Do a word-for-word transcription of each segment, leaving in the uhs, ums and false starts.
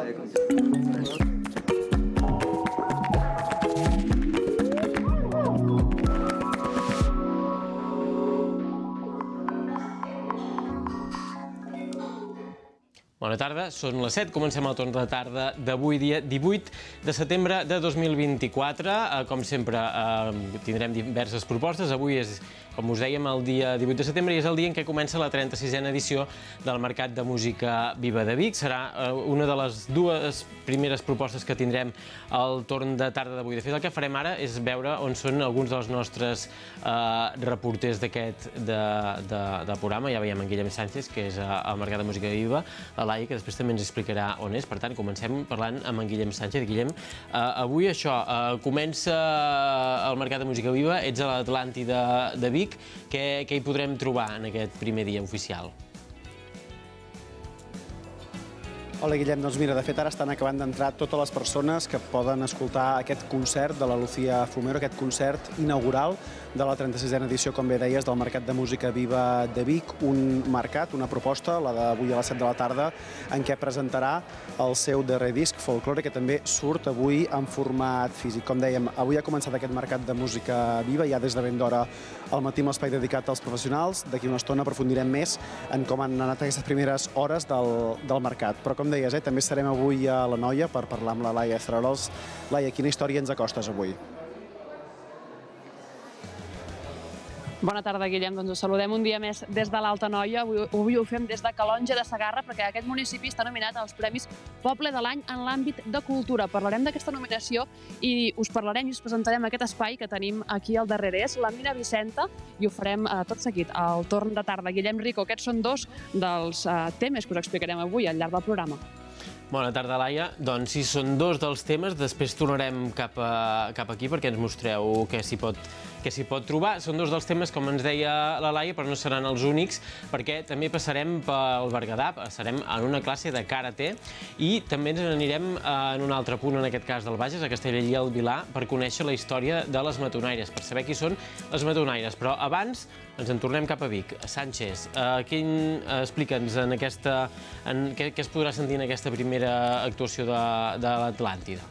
Bona tarda, són les set, comencem el torn de tarda d'avui, dia divuit de setembre de dos mil vint-i-quatre. Com sempre, tindrem diverses propostes. Avui és, com us dèiem, el dia divuit de setembre i és el dia en què comença la trenta-sisena edició del Mercat de Música Viva de Vic. Serà una de les dues primeres propostes que tindrem al torn de tarda d'avui. De fet, el que farem ara és veure on són alguns dels nostres reporters d'aquest programa. Ja veiem en Guillem Sánchez, que és al Mercat de Música Viva, a Laia, que després també ens explicarà on és. Per tant, comencem parlant amb en Guillem Sánchez. Guillem, avui això, comença el Mercat de Música Viva, ets a l'Atlàntida de Vic. Què hi podrem trobar en aquest primer dia oficial? Hola, Guillem. Doncs mira, de fet ara estan acabant d'entrar totes les persones que poden escoltar aquest concert de la Lucía Fumero, aquest concert inaugural de la trenta-sisena edició, com bé deies, del Mercat de Música Viva de Vic, un mercat, una proposta, la d'avui a les set de la tarda, en què presentarà el seu darrer disc, Folklore, que també surt avui en format físic. Com dèiem, avui ha començat aquest Mercat de Música Viva, ja des de ben d'hora al matí amb l'espai dedicat als professionals. D'aquí una estona aprofundirem més en com han anat aquestes primeres hores del mercat. Però com deies, també estarem avui a la Noia per parlar amb la Laia Estrarols. Laia, quina història ens acostes avui? Bona tarda, Guillem. Doncs us saludem un dia més des de l'Alta Noia. Avui ho fem des de Calonge de Segarra, perquè aquest municipi està nominat als Premis Poble de l'Any en l'àmbit de cultura. Parlarem d'aquesta nominació i us parlarem i us presentarem aquest espai que tenim aquí al darrere. És la Mina Vicenta i ho farem tot seguit al torn de tarda. Guillem Rico, aquests són dos dels temes que us explicarem avui al llarg del programa. Bona tarda, Laia. Doncs si són dos dels temes, després tornarem cap aquí perquè ens mostreu què s'hi pot que s'hi pot trobar. Són dos dels temes, com ens deia la Laia, però no seran els únics, perquè també passarem pel Berguedà, passarem en una classe de karate i també ens anirem en un altre punt, en aquest cas del Bages, a Castellbell i el Vilar, per conèixer la història de les matonaires, per saber qui són les matonaires. Però abans ens en tornem cap a Vic. Sánchez, explica'ns què es podrà sentir en aquesta primera actuació de l'Atlàntida.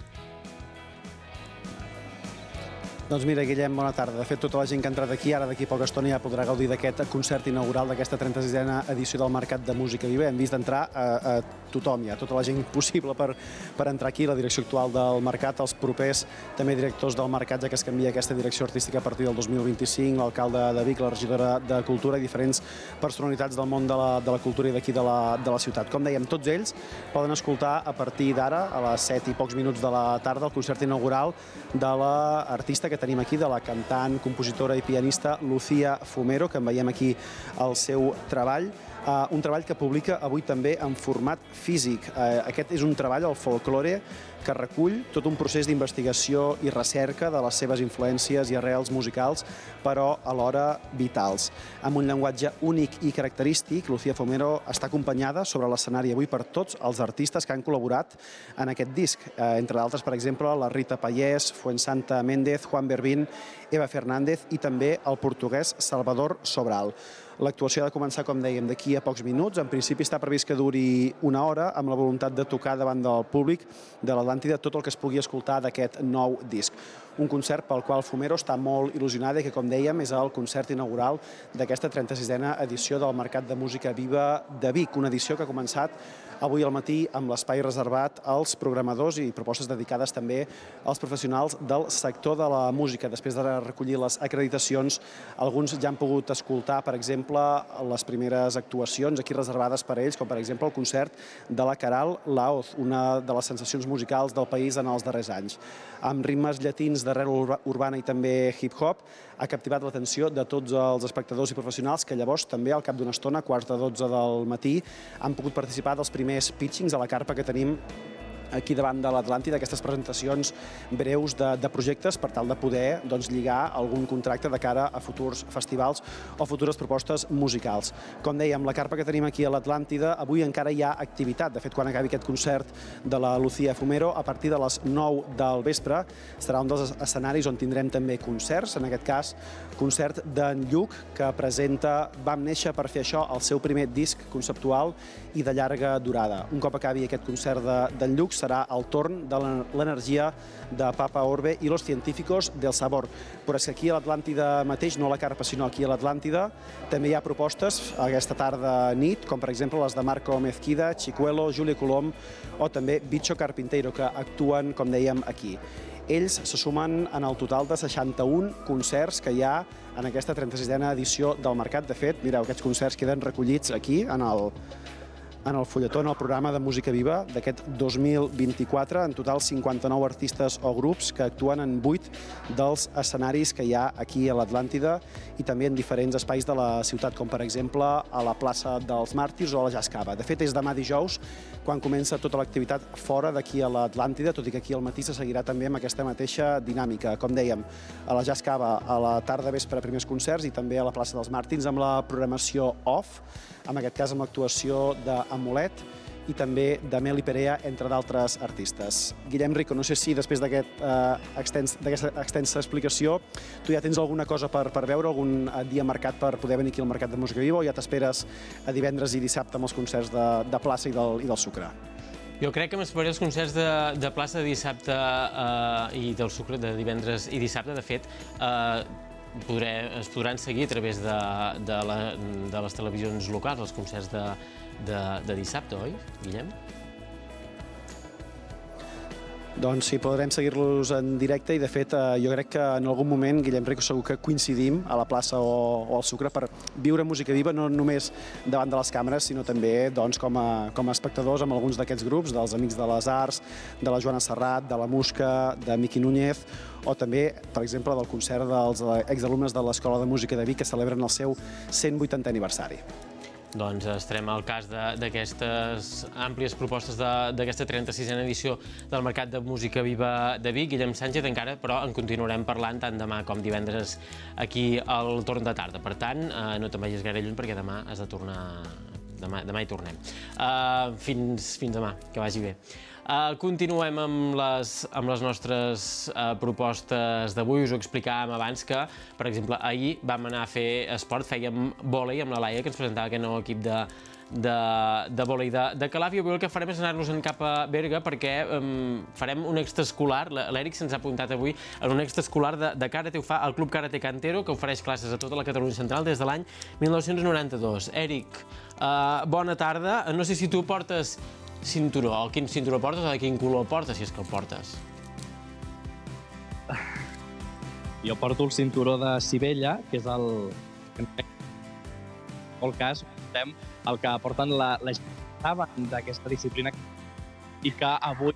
Doncs mira, Guillem, bona tarda. De fet, tota la gent que ha entrat aquí, ara d'aquí a poca estona ja podrà gaudir d'aquest concert inaugural d'aquesta trenta-sisena edició del Mercat de Música Viva. Hem vist entrar a tothom, ja, tota la gent possible per entrar aquí, la direcció actual del Mercat, els propers també directors del Mercat, ja que es canvia aquesta direcció artística a partir del dos mil vint-i-cinc, l'alcalde de Vic, la regidora de Cultura i diferents personalitats del món de la cultura i d'aquí de la ciutat. Com dèiem, tots ells poden escoltar a partir d'ara, a les set i pocs minuts de la tarda, el concert inaugural de l'artista que tenim aquí, de la cantant, compositora i pianista Lucía Fumero, que en veiem aquí el seu treball. Un treball que publica avui també en format físic. Aquest és un treball, el Folklore, que recull tot un procés d'investigació i recerca de les seves influències i arrels musicals, però alhora vitals. Amb un llenguatge únic i característic, Lucía Fumero està acompanyada sobre l'escenari avui per tots els artistes que han col·laborat en aquest disc. Entre d'altres, per exemple, la Rita Pallés, Fuensanta Méndez, Juan Berbín, Eva Fernández i també el portuguès Salvador Sobral. L'actuació ha de començar, com dèiem, d'aquí a pocs minuts. En principi està previst que duri una hora, amb la voluntat de tocar davant del públic de l'Atlàntida tot el que es pugui escoltar d'aquest nou disc. Un concert pel qual Fumero està molt il·lusionada i que, com dèiem, és el concert inaugural d'aquesta trenta-sisena edició del Mercat de Música Viva de Vic, una edició que ha començat avui al matí amb l'espai reservat als programadors i propostes dedicades també als professionals del sector de la música. Després de recollir les acreditacions, alguns ja han pogut escoltar, per exemple, les primeres actuacions aquí reservades per a ells, com per exemple el concert de la Caral Laoz, una de les sensacions musicals del país en els darrers anys. Amb ritmes llatins d'arrel urbana i també hip-hop, ha captivat l'atenció de tots els espectadors i professionals que llavors també al cap d'una estona, quarts de dotze del matí, han pogut participar dels primers pitchings a la carpa que tenim aquí davant de l'Atlàntida, aquestes presentacions breus de, de projectes per tal de poder doncs, lligar algun contracte de cara a futurs festivals o futures propostes musicals. Com dèiem, la carpa que tenim aquí a l'Atlàntida, avui encara hi ha activitat. De fet, quan acabi aquest concert de la Lucía Fumero, a partir de les nou del vespre, serà un dels escenaris on tindrem també concerts, en aquest cas, concert d'en Lluc, que presenta Vam néixer per fer això, el seu primer disc conceptual i de llarga durada. Un cop acabi aquest concert d'en Lluc, serà el torn de l'energia de Papa Orbe i los científicos del sabor. Però és que aquí a l'Atlàntida mateix, no a la carpa, sinó aquí a l'Atlàntida, també hi ha propostes aquesta tarda nit, com per exemple les de Marco Mezquida, Chicuelo, Juli Colom o també Bicho Carpinteiro, que actuen, com dèiem, aquí. Ells se sumen en el total de seixanta-un concerts que hi ha en aquesta trenta-sisena edició del Mercat. De fet, mireu, aquests concerts queden recollits aquí, en el, en el fulletó, en el programa de Música Viva d'aquest dos mil vint-i-quatre. En total, cinquanta-nou artistes o grups que actuen en vuit dels escenaris que hi ha aquí a l'Atlàntida i també en diferents espais de la ciutat, com per exemple a la plaça dels Màrtirs o a la Jazz Cava. De fet, és demà dijous quan comença tota l'activitat fora d'aquí a l'Atlàntida, tot i que aquí al matí se seguirà també amb aquesta mateixa dinàmica. Com dèiem, a la Jazz Cava a la tarda vespre primers concerts i també a la plaça dels Màrtirs amb la programació off, en aquest cas amb l'actuació d'Amulet i també de Meli Perea, entre d'altres artistes. Guillem Rico, no sé si després d'aquesta extensa explicació tu ja tens alguna cosa per veure, algun dia marcat per poder venir aquí al Mercat de Música Viva, o ja t'esperes a divendres i dissabte amb els concerts de plaça i del Sucre? Jo crec que m'esperaré els concerts de plaça de dissabte i del Sucre de divendres i dissabte. De fet, es podran seguir a través de les televisions locals, els concerts de dissabte, oi, Guillem? Doncs sí, podrem seguir-los en directe i, de fet, jo crec que en algun moment, Guillem Rico, segur que coincidim a la plaça o al Sucre per viure música viva, no només davant de les càmeres, sinó també com a espectadors amb alguns d'aquests grups, dels Amics de les Arts, de la Joana Serrat, de la Musca, de Miqui Núñez, o també, per exemple, del concert dels exalumnes de l'Escola de Música de Vic, que celebren el seu cent vuitantè aniversari. Doncs estarem al cas d'aquestes àmplies propostes d'aquesta trenta-sisena edició del Mercat de Música Viva de Vic. Guillem Sánchez, encara, però en continuarem parlant tant demà com divendres aquí al torn de tarda. Per tant, no te'n vagis gaire lluny perquè demà has de tornar... Demà hi tornem. Fins demà, que vagi bé. Continuem amb les nostres propostes d'avui. Us ho explicàvem abans que, per exemple, ahir vam anar a fer esport, fèiem vòlei amb la Laia, que ens presentava aquest nou equip de vòlei de Calaf, i avui el que farem és anar-nos-en cap a Berga perquè farem un extraescolar. L'Èric se'ns ha apuntat avui en un extraescolar de karate. Ho fa el Club Karate Cantero, que ofereix classes a tota la Catalunya Central des de l'any mil nou-cents noranta-dos. Èric, bona tarda. No sé si tu portes cinturó, o quin cinturó portes, o de quin color portes, si és que el portes. Jo porto el cinturó de Sibella, que és el... En qualsevol cas, el que porten la gent d'aquesta disciplina i que avui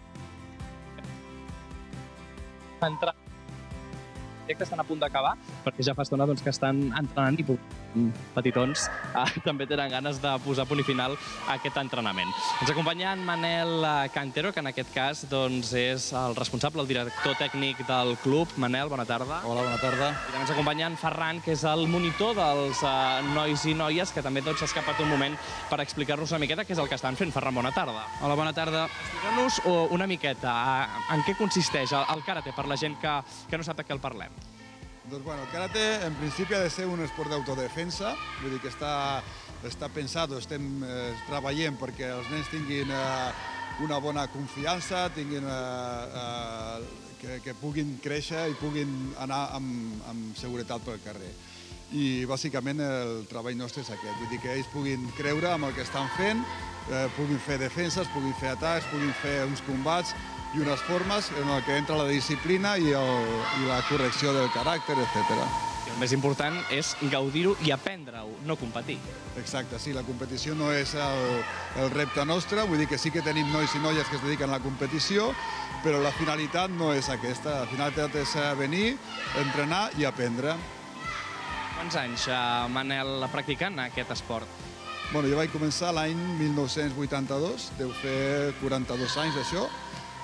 que estan a punt d'acabar, perquè ja fa estona que estan entrenant i petitons també tenen ganes de posar punt i final a aquest entrenament. Ens acompanya en Manel Cantero, que en aquest cas és el responsable, el director tècnic del club. Manel, bona tarda. Hola, bona tarda. I també ens acompanya en Ferran, que és el monitor dels nois i noies, que també s'ha escapat un moment per explicar-nos una miqueta què és el que estan fent. Ferran, bona tarda. Hola, bona tarda. Explica-nos una miqueta en què consisteix el karate per la gent que no sap de què el parlem. Doncs, bueno, el karate, en principi, ha de ser un esport d'autodefensa, vull dir que està pensat, estem treballant perquè els nens tinguin una bona confiança, tinguin que puguin créixer i puguin anar amb seguretat pel carrer. I, bàsicament, el treball nostre és aquest, vull dir que ells puguin creure en el que estan fent, puguin fer defenses, puguin fer atacs, puguin fer uns combats i unes formes en què entra la disciplina i la correcció del caràcter, etcètera. El més important és gaudir-ho i aprendre-ho, no competir. Exacte, sí, la competició no és el repte nostre, vull dir que sí que tenim nois i noies que es dediquen a la competició, però la finalitat no és aquesta. La finalitat és venir, entrenar i aprendre. Quants anys, Manel, practicant aquest esport? Jo vaig començar l'any mil nou-cents vuitanta-dos, deu fer quaranta-dos anys d'això,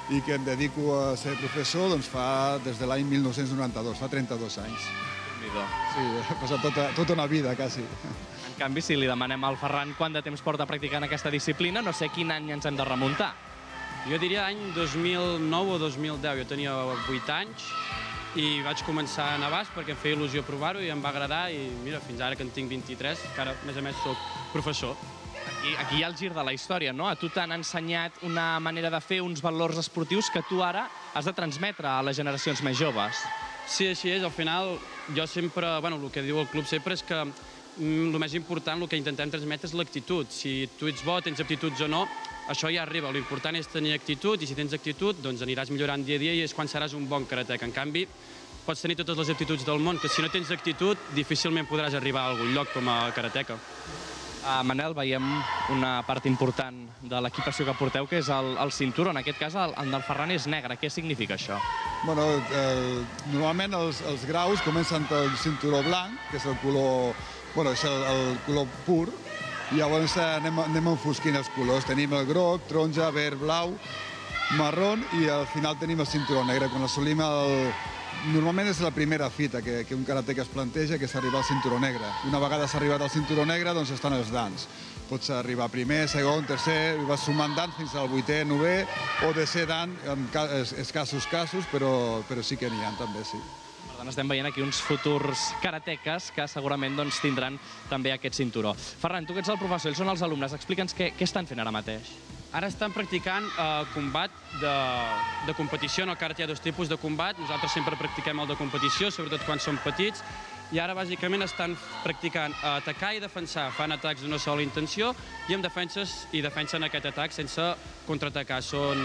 i que em dedico a ser professor doncs, fa des de l'any mil nou-cents noranta-dos, fa trenta-dos anys. Sí, ha passat tota, tota una vida, quasi. En canvi, si li demanem al Ferran quant de temps porta practicant aquesta disciplina, no sé quin any ens hem de remuntar. Jo diria any dos mil nou o dos mil deu. Jo tenia vuit anys i vaig començar a Navàs perquè em feia il·lusió provar-ho i em va agradar i mira, fins ara que en tinc vint-i-tres, que ara, a més a més, soc professor. Aquí, aquí hi ha el gir de la història, no? A tu t'han ensenyat una manera de fer, uns valors esportius que tu ara has de transmetre a les generacions més joves. Sí, així és. Al final, jo sempre, bueno, el que diu el club sempre és que el més important, el que intentem transmetre és l'actitud. Si tu ets bo, tens aptituds o no, això ja arriba. L'important és tenir actitud i si tens actitud, doncs aniràs millorant dia a dia i és quan seràs un bon karateka. En canvi, pots tenir totes les aptituds del món, que si no tens actitud, difícilment podràs arribar a algun lloc com a karateka. Uh, Manel, veiem una part important de l'equipació que porteu, que és el, el cinturó. En aquest cas, el, el del Ferran és negre. Què significa això? Bueno, eh, normalment els, els graus comencen pel cinturó blanc, que és el color, bueno, és el, el color pur, i llavors anem, anem enfosquint els colors. Tenim el groc, taronja, verd, blau, marró i al final tenim el cinturó negre. Quan assolim el... Normalment és la primera fita que, que un karateka es planteja, que és arribar al cinturó negre. Una vegada s'ha arribat al cinturó negre, doncs estan els dans. Pots arribar primer, segon, tercer, i vas sumant dans fins al vuitè, novè, o de ser dan, en escassos casos, però, però sí que n'hi ha també, sí. Per tant, estem veient aquí uns futurs karateques que segurament doncs, tindran també aquest cinturó. Ferran, tu que ets el professor, ells són els alumnes, explica'ns què, què estan fent ara mateix. Ara estan practicant eh, combat de, de competició. En el karate hi ha dos tipus de combat. Nosaltres sempre practiquem el de competició, sobretot quan som petits. I ara, bàsicament, estan practicant atacar i defensar. Fan atacs d'una sola intenció i amb defenses i defensen aquest atac sense contraatacar. Són,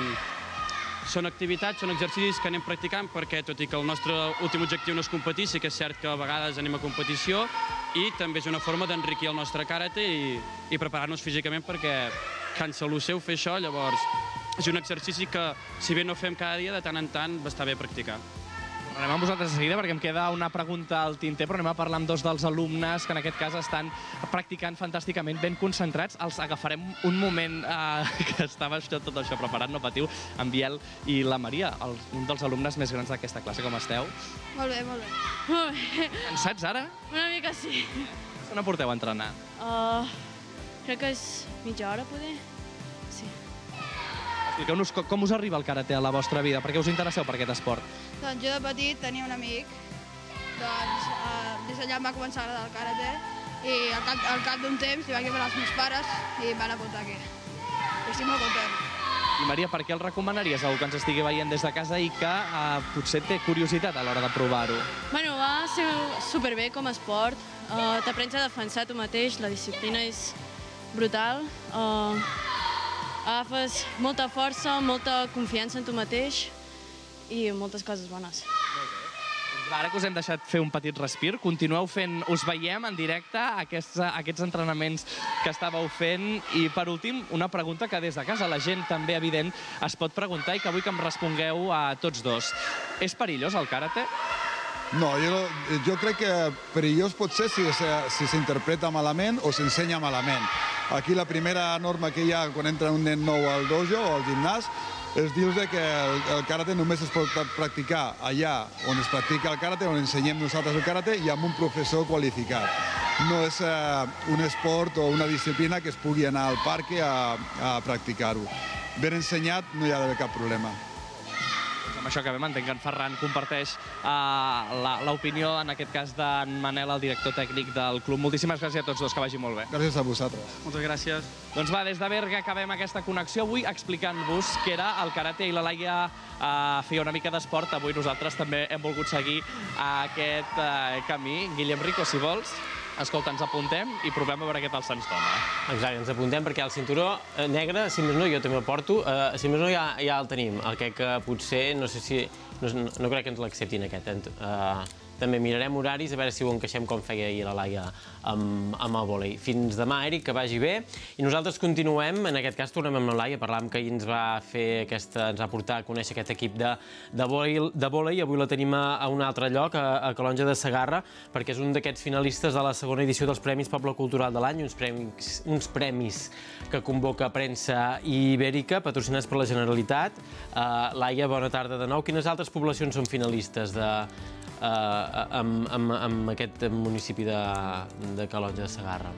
són activitats, són exercicis que anem practicant perquè, tot i que el nostre últim objectiu no és competir, sí que és cert que a vegades anem a competició i també és una forma d'enriquir el nostre karate i, i preparar-nos físicament perquè cansa el seu fer això, llavors és un exercici que, si bé no fem cada dia, de tant en tant va estar bé practicar. Anem amb vosaltres de seguida perquè em queda una pregunta al tinter, però anem a parlar amb dos dels alumnes que en aquest cas estan practicant fantàsticament, ben concentrats. Els agafarem un moment eh, que estava això, tot això preparat, no patiu, en Biel i la Maria, el, un dels alumnes més grans d'aquesta classe. Com esteu? Molt bé, molt bé. Molt bé. Cansats ara? Una mica sí. On porteu a entrenar? Uh, crec que és mitja hora, poder? Sí. Expliqueu-nos com us arriba el karate a la vostra vida, per què us interesseu per aquest esport? Doncs jo de petit tenia un amic, doncs uh, des d'allà em va començar a agradar el karate i al cap, al cap d'un temps li vaig veure els meus pares i em van apuntar aquí. I estic molt content. I Maria, per què el recomanaries a algú que ens estigui veient des de casa i que uh, potser té curiositat a l'hora de provar-ho? Bueno, va ser superbé com a esport. Uh, T'aprens a defensar tu mateix, la disciplina és brutal. Uh, agafes molta força, molta confiança en tu mateix i moltes coses bones. Ara que us hem deixat fer un petit respir, continueu fent, us veiem en directe aquests, aquests entrenaments que estàveu fent. I per últim, una pregunta que des de casa la gent també evident es pot preguntar i que vull que em respongueu a tots dos. És perillós el karate? No, jo, jo crec que perillós pot ser si, si s'interpreta malament o s'ensenya malament. Aquí la primera norma que hi ha quan entra un nen nou al dojo o al gimnàs és dir-los que el, el karate només es pot practicar allà on es practica el karate, on ensenyem nosaltres el karate i amb un professor qualificat. No és uh, un esport o una disciplina que es pugui anar al parc a, a practicar-ho. Ben ensenyat no hi ha d'haver cap problema. Amb això acabem, entenc que en Ferran comparteix uh, l'opinió, en aquest cas, d'en Manel, el director tècnic del club. Moltíssimes gràcies a tots dos, que vagi molt bé. Gràcies a vosaltres. Moltes gràcies. Doncs va, des de Berga acabem aquesta connexió avui explicant-vos què era el karate i la Laia uh, feia una mica d'esport. Avui nosaltres també hem volgut seguir aquest uh, camí. Guillem Rico, si vols, escolta, ens apuntem i provem a veure què tal se'ns dona. Exacte, ens apuntem perquè el cinturó negre, si més no, jo també el porto, eh, si més no ja, ja el tenim. El que, que potser, no sé si, no, no crec que ens l'acceptin aquest. Eh, també mirarem horaris, a veure si ho encaixem com feia ahir la Laia amb el vòlei. Fins demà, Eric, que vagi bé. I nosaltres continuem, en aquest cas tornem amb la Laia, parlàvem que ahir ens va fer aquesta, ens va portar a conèixer aquest equip de vòlei, i avui la tenim a un altre lloc, a Calonge de Segarra, perquè és un d'aquests finalistes de la segona edició dels Premis Poble Cultural de l'any, uns premis que convoca Premsa Ibèrica, patrocinats per la Generalitat. Laia, bona tarda de nou. Quines altres poblacions són finalistes en aquest municipi de Calonge de Segarra?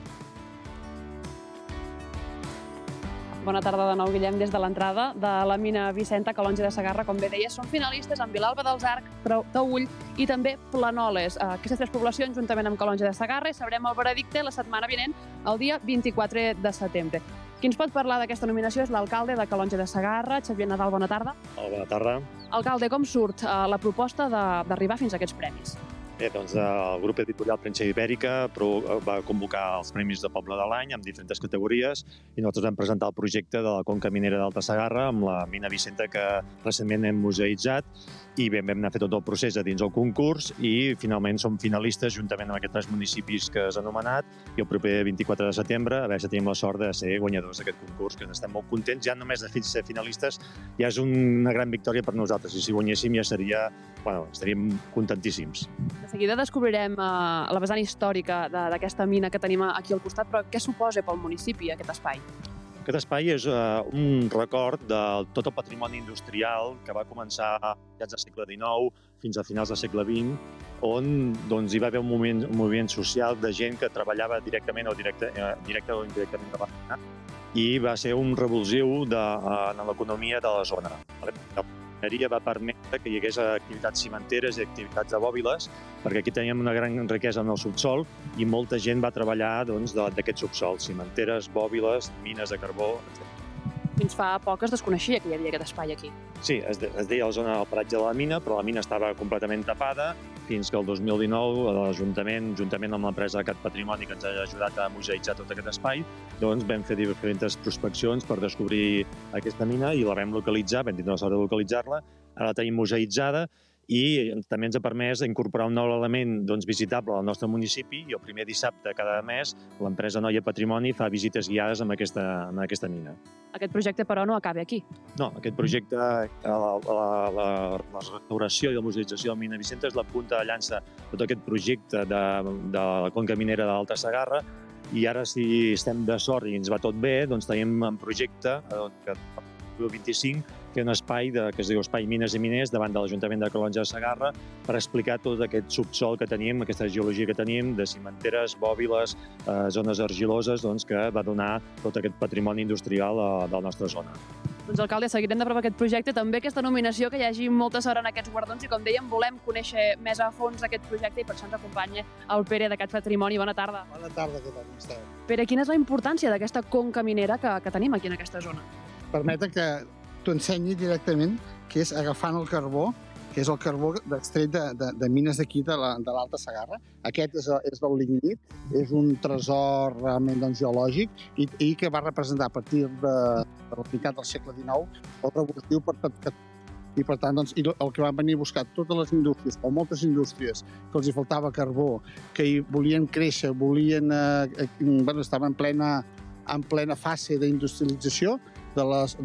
Bona tarda de nou, Guillem, des de l'entrada de la mina Vicenta, Calonge de Segarra. Com bé deies, són finalistes amb Vilalba dels Arcs, Taüll i també Planoles. Aquestes tres poblacions, juntament amb Calonge de Segarra, i sabrem el veredicte la setmana vinent, el dia vint-i-quatre de setembre. Qui ens pot parlar d'aquesta nominació és l'alcalde de Calonge de Segarra, Xavier Nadal, bona tarda. Hola, bona tarda. Alcalde, com surt la proposta d'arribar fins a aquests premis? Bé, doncs el grup editorial Premsa Ibèrica va convocar els Premis de Poble de l'any amb diferents categories i nosaltres vam presentar el projecte de la Conca Minera d'Alta Segarra amb la mina Vicenta que recentment hem museïtzat i vam anar a fer tot el procés a dins el concurs i finalment som finalistes juntament amb aquests tres municipis que has anomenat i el proper vint-i-quatre de setembre a veure si tenim la sort de ser guanyadors d'aquest concurs, que n'estem molt contents. Ja només de ser finalistes ja és una gran victòria per nosaltres i si guanyéssim ja seria, bueno, estaríem contentíssims. De seguida descobrirem la vessant històrica d'aquesta mina que tenim aquí al costat, però què suposa pel municipi aquest espai? Aquest espai és un record de tot el patrimoni industrial que va començar ja del segle dinou fins a finals del segle vint, on hi va haver un moviment social de gent que treballava directament o indirectament de la mina i va ser un revulsiu en l'economia de la zona. La mineria va permetre que hi hagués activitats cimenteres i activitats de bòbiles, perquè aquí teníem una gran riquesa en el subsol i molta gent va treballar d'aquest subsol, cimenteres, bòbiles, mines de carbó, etcètera. Fins fa poc es desconeixia que hi havia aquest espai aquí. Sí, es deia la zona del paratge de la mina, però la mina estava completament tapada fins que el dos mil dinou l'Ajuntament, juntament amb l'empresa Cat Patrimoni, que ens ha ajudat a museïtzar tot aquest espai, doncs vam fer diferents prospeccions per descobrir aquesta mina i la vam localitzar, vam tindre la sort de localitzar-la, ara la tenim museïtzada i també ens ha permès incorporar un nou element visitable al nostre municipi i el primer dissabte cada mes l'empresa Noia Patrimoni fa visites guiades amb aquesta mina. Aquest projecte, però, no acaba aquí. No, aquest projecte, la restauració i la museïtzació de la mina Vicenta és la punta de llança de tot aquest projecte de la Conca Minera d'Alta Segarra i ara, si estem de sort i ens va tot bé, doncs tenim en projecte que el vint-i-cinc fer un espai que es diu Espai Mines i Miners davant de l'Ajuntament de Calonge de Segarra per explicar tot aquest subsol que tenim, aquesta geologia que tenim de cimenteres, bòbiles, zones argiloses que va donar tot aquest patrimoni industrial de la nostra zona. Doncs, alcalde, seguirem de prop aquest projecte, també aquesta nominació, que hi hagi molta sort en aquests guardons i, com dèiem, volem conèixer més a fons aquest projecte i per això ens acompanya el Pere de Cat Patrimoni. Bona tarda. Bona tarda, què tal, com esteu? Pere, quina és la importància d'aquesta conca minera que tenim aquí en aquesta zona? Permeten que t'ho ensenyi directament, que és agafant el carbó, que és el carbó extret de mines d'aquí, de l'Alta Segarra. Aquest és el lignit, és un tresor realment geològic i que va representar a partir de la meitat del segle dinou el revulsiu per tot. I per tant, el que van venir a buscar totes les indústries, o moltes indústries, que els hi faltava carbó, que hi volien créixer, volien, bueno, estaven en plena fase d'industrialització, de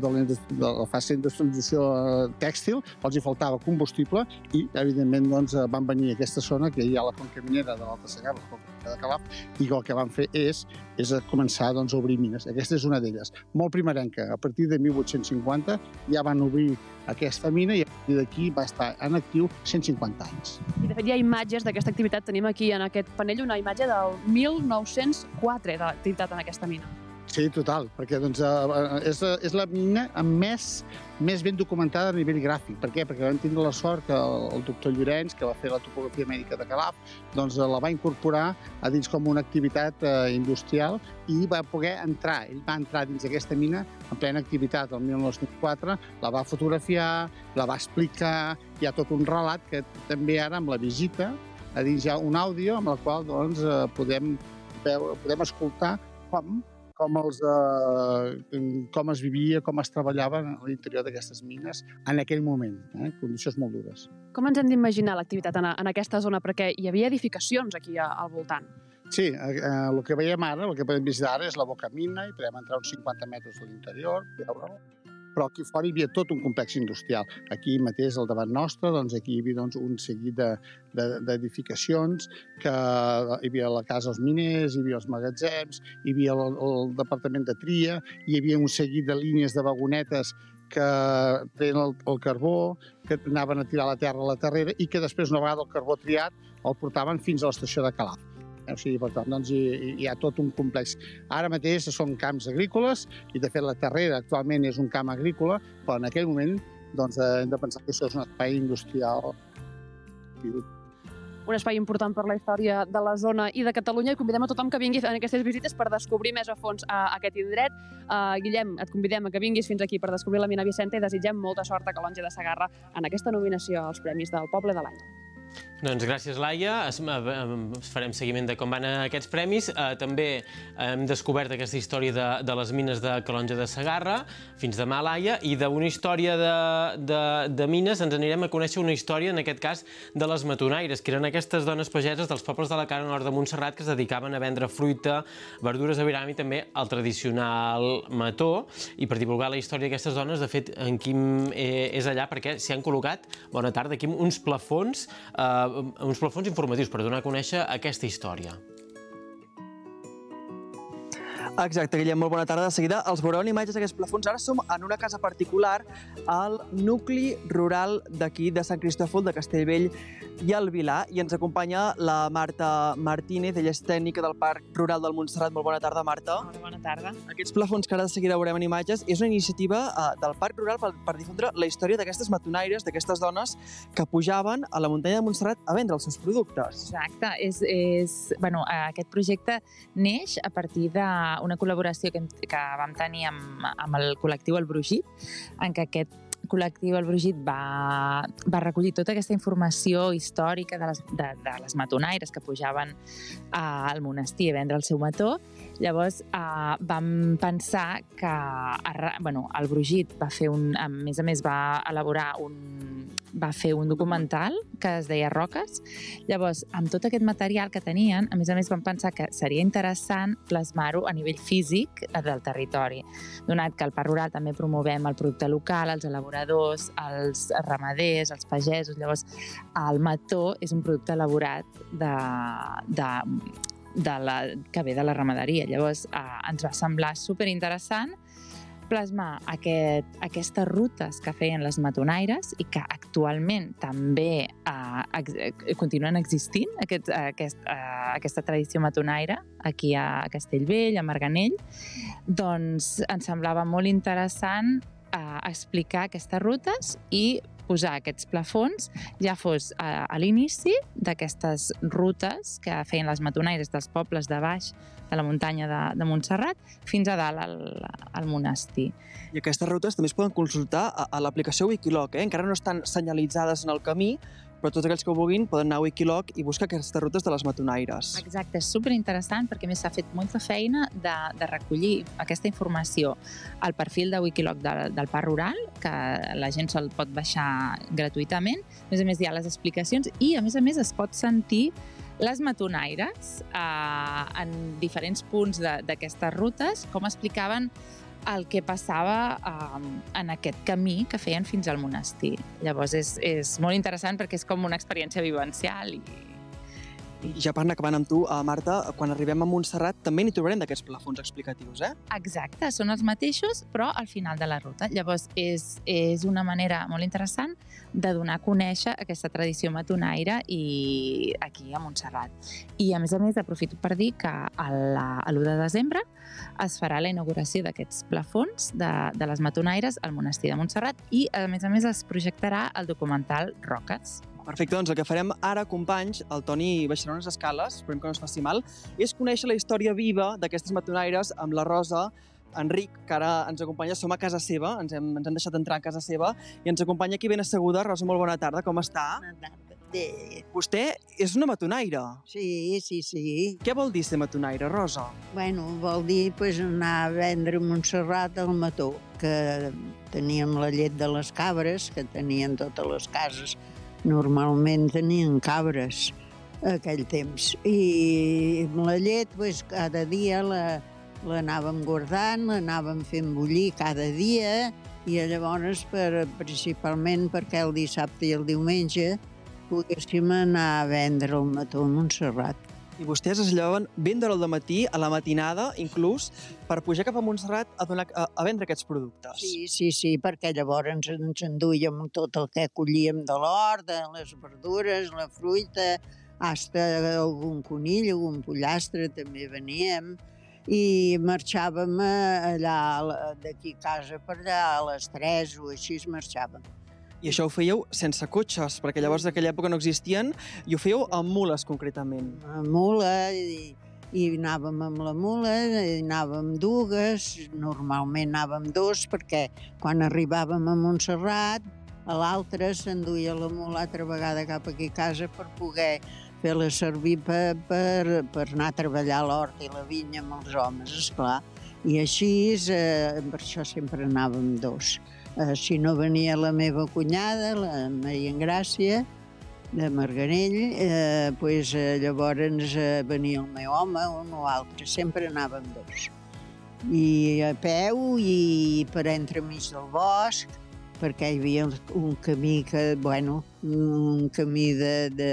la fase d'industrialització tèxtil, els hi faltava combustible i, evidentment, van venir a aquesta zona, que hi ha la conca minera de l'Alta Segarra, la conca de Calaf, i el que van fer és començar a obrir mines. Aquesta és una d'elles, molt primerenca. A partir de mil vuit-cents cinquanta ja van obrir aquesta mina i a partir d'aquí va estar en actiu cent cinquanta anys. I, de fet, hi ha imatges d'aquesta activitat. Tenim aquí en aquest panell una imatge del mil nou-cents quatre d'activitat en aquesta mina. Sí, total, perquè és la mina més ben documentada a nivell gràfic. Per què? Perquè vam tindre la sort que el doctor Llorenç, que va fer la topografia mèdica de Calaf, doncs la va incorporar a dins com una activitat industrial i va poder entrar. Ell va entrar dins d'aquesta mina en plena activitat el mil nou-cents quatre, la va fotografiar, la va explicar, hi ha tot un relat que també ara amb la visita a dins hi ha un àudio amb el qual podem escoltar com com, els, eh, com es vivia, com es treballava a l'interior d'aquestes mines en aquell moment, eh? Condicions molt dures. Com ens hem d'imaginar l'activitat en, en aquesta zona? Perquè hi havia edificacions aquí a, al voltant. Sí, eh, el que veiem ara, el que podem visitar ara és la boca mina i podem entrar uns cinquanta metres a l'interior, veure-la. Però aquí fora hi havia tot un complex industrial. Aquí mateix, al davant nostre, doncs, aquí hi havia doncs, un seguit d'edificacions, de, que hi havia la casa dels miners, hi havia els magatzems, hi havia el, el departament de tria, hi havia un seguit de línies de vagonetes que treien el, el carbó, que anaven a tirar la terra a la terrera i que després, una vegada el carbó triat, el portaven fins a l'estació de Calaf. O sigui, per tant, doncs, hi, hi ha tot un complex. Ara mateix són camps agrícoles i, de fet, la terrera actualment és un camp agrícola, però en aquell moment doncs, hem de pensar que això és un espai industrial. Un espai important per la història de la zona i de Catalunya, i convidem a tothom que vingui en aquestes visites per descobrir més a fons a aquest indret. Uh, Guillem, et convidem a que vinguis fins aquí per descobrir la mina Vicenta i desitgem molta sort a Calonge de Segarra en aquesta nominació als Premis del Poble de l'Any. Doncs gràcies, Laia. Farem seguiment de com van aquests premis. També hem descobert aquesta història de, de les mines de Calonge de Segarra. Fins demà, Laia. I d'una història de, de, de mines ens anirem a conèixer una història, en aquest cas, de les matonaires, que eren aquestes dones pageses dels pobles de la cara nord de Montserrat que es dedicaven a vendre fruita, verdures a Viram i també el tradicional mató. I per divulgar la història d'aquestes dones, de fet, en Quim és allà perquè s'hi han col·locat, bona tarda, Quim, uns plafons Uh, uns plafons informatius per donar a conèixer aquesta història. Exacte, Guillem, molt bona tarda. De seguida els veureu en imatges d'aquests plafons. Ara som en una casa particular al nucli rural d'aquí, de Sant Cristòfol, de Castellvell i el Vilar, i ens acompanya la Marta Martínez, ella és tècnica del Parc Rural del Montserrat. Molt bona tarda, Marta. Hola, bona tarda. Aquests plafons que ara de seguida veurem en imatges és una iniciativa uh, del Parc Rural per, per difondre la història d'aquestes matonaires, d'aquestes dones que pujaven a la muntanya de Montserrat a vendre els seus productes. Exacte. És, és, bueno, aquest projecte neix a partir d'una col·laboració que, que vam tenir amb, amb el col·lectiu El Brugit, en què aquest col·lectiu El Brugit va, va recollir tota aquesta informació històrica de les, de, de les matonaires que pujaven uh, al monestir a vendre el seu mató. Llavors uh, vam pensar que bueno, El Brugit va fer un, a més a més va elaborar un, va fer un documental que es deia Roques. Llavors, amb tot aquest material que tenien, a més a més vam pensar que seria interessant plasmar-ho a nivell físic del territori, donat que al Parc Rural també promovem el producte local, els elaboradors, els ramaders, els pagesos. Llavors, el mató és un producte elaborat de, de, de la, que ve de la ramaderia. Llavors, eh, ens va semblar superinteressant plasmar aquest, aquestes rutes que feien les matonaires i que actualment també eh, ex, continuen existint, aquest, aquest, eh, aquesta tradició matonaire aquí a Castellvell, a Marganell. Doncs ens semblava molt interessant eh, explicar aquestes rutes i posar aquests plafons, ja fos a, a l'inici d'aquestes rutes que feien les matonaires dels pobles de baix de la muntanya de, de Montserrat fins a dalt al, al monestir. I aquestes rutes també es poden consultar a, a l'aplicació Wikiloc, eh? Encara no estan senyalitzades en el camí, però tots aquells que ho vulguin poden anar a Wikiloc i buscar aquestes rutes de les matonaires. Exacte, és superinteressant perquè a més s'ha fet molta feina de, de recollir aquesta informació al perfil de Wikiloc de, del Parc Rural, que la gent se'l pot baixar gratuïtament. A més a més hi ha les explicacions i a més a més es pot sentir les matonaires eh, en diferents punts d'aquestes rutes, com explicaven el que passava eh, en aquest camí que feien fins al monestir. Llavors és, és molt interessant perquè és com una experiència vivencial. I, I ja per anar acabant amb tu, Marta, quan arribem a Montserrat també n'hi trobarem d'aquests plafons explicatius, eh? Exacte, són els mateixos, però al final de la ruta. Llavors és, és una manera molt interessant de donar a conèixer aquesta tradició matonaire i aquí a Montserrat. I a més a més aprofito per dir que a l'u de desembre es farà la inauguració d'aquests plafons de, de les matonaires al monestir de Montserrat i a més a més es projectarà el documental Roques. Perfecte, doncs el que farem ara, companys, el Toni baixarà unes escales, esperem que no es faci mal, és conèixer la història viva d'aquestes matonaires amb la Rosa, Enric, que ara ens acompanya, som a casa seva, ens hem, ens hem deixat entrar a casa seva, i ens acompanya aquí ben asseguda. Rosa, molt bona tarda, com està? Bona tarda. De... Vostè és una matonaire. Sí, sí, sí. Què vol dir ser matonaire, Rosa? Bueno, vol dir pues, anar a vendre a Montserrat al mató, que teníem la llet de les cabres, que tenien totes les cases. Normalment tenien cabres aquell temps. I la llet, pues, cada dia la, l'anàvem guardant, l'anàvem fent bullir cada dia, i llavors, per, principalment perquè el dissabte i el diumenge poguéssim anar a vendre al mató a Montserrat. I vostès es llevaven ben d'hora al matí, a la matinada, inclús, per pujar cap a Montserrat a, donar, a, a vendre aquests productes. Sí, sí, sí, perquè llavors ens, ens enduíem tot el que collíem de l'hort, de les verdures, la fruita, hasta algun conill, algun pollastre, també veníem, i marxàvem allà, d'aquí a casa per allà, a les tres o així marxàvem. I això ho fèieu sense cotxes, perquè llavors d'aquella època no existien, i ho fèieu amb mules, concretament. Amb mula, i, i anàvem amb la mula, i anàvem dues, normalment anàvem dos, perquè quan arribàvem a Montserrat, a l'altre s'enduia la mula altra vegada cap aquí a casa per poder fer-la servir per, per, per anar a treballar a l'hort i la vinya amb els homes, esclar. I així, eh, per això sempre anàvem dos. Eh, si no venia la meva cunyada, la Maria Engràcia, de Marganell, eh, pues, eh, llavors eh, venia el meu home, un o altre, sempre anàvem dos. I a peu i per entremig del bosc, perquè hi havia un camí que, bueno, un camí de, de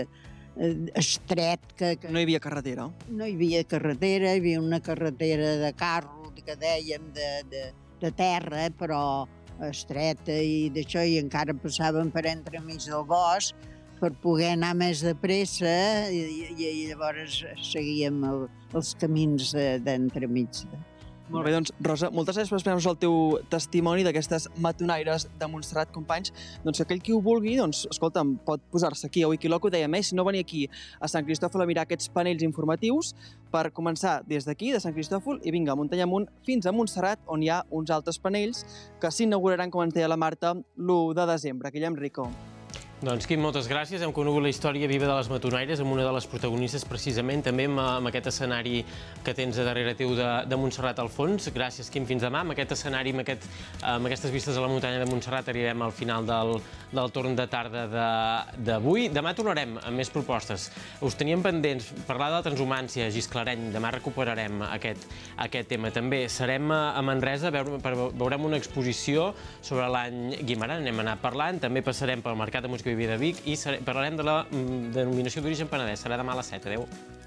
estret. Que, que... No hi havia carretera? No hi havia carretera, hi havia una carretera de carro, que dèiem, de, de, de terra, però estreta i d'això, i encara passàvem per entremig del bosc per poder anar més de pressa i, i, i llavors seguíem el, els camins d'entremig. De, Molt bé, doncs, Rosa, moltes gràcies per explicar-nos el teu testimoni d'aquestes matonaires de Montserrat, companys. Doncs aquell qui ho vulgui, doncs, escolta'm, pot posar-se aquí a Wikiloc, ho dèiem, eh? Si no venir aquí a Sant Cristòfol a mirar aquests panells informatius, per començar des d'aquí, de Sant Cristòfol, i vinga, muntanya amunt, fins a Montserrat, on hi ha uns altres panells que s'inauguraran, com ens deia la Marta, l'u de desembre. Guillem Rico. Doncs, Quim, moltes gràcies. Hem conegut la història viva de les matonaires amb una de les protagonistes, precisament, també amb, amb aquest escenari que tens a darrere teu de, de Montserrat al fons. Gràcies, Quim, fins demà. Amb aquest escenari, amb, aquest, amb aquestes vistes a la muntanya de Montserrat, arribem al final del, del torn de tarda d'avui. De, demà tornarem amb més propostes. Us teníem pendents parlar de la transhumància, Gisclareny. Demà recuperarem aquest, aquest tema. També serem a Manresa, veure, veurem una exposició sobre l'any Guimerà. Anem a anar parlant. També passarem pel Mercat de Música de Vic i parlarem de la denominació d'origen Penedès. Serà demà a les set. Adéu.